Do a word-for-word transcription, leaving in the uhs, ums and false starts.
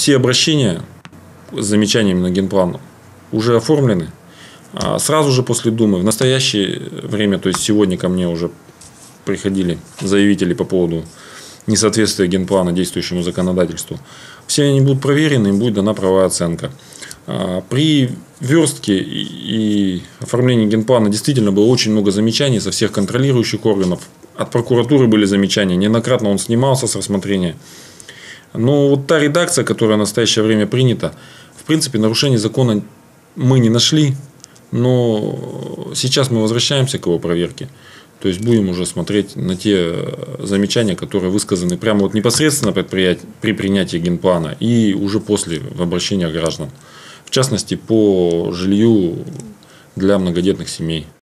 все обращения с замечаниями на генплан уже оформлены. Сразу же после Думы, в настоящее время, то есть сегодня ко мне уже приходили заявители по поводу несоответствия генплана действующему законодательству. Все они будут проверены, им будет дана правовая оценка. При верстке и оформлении генплана действительно было очень много замечаний со всех контролирующих органов. От прокуратуры были замечания, неоднократно он снимался с рассмотрения. Но вот та редакция, которая в настоящее время принята, в принципе, нарушений закона мы не нашли. Но сейчас мы возвращаемся к его проверке. То есть будем уже смотреть на те замечания, которые высказаны прямо вот непосредственно при принятии генплана и уже после в обращениях граждан. В частности, по жилью для многодетных семей.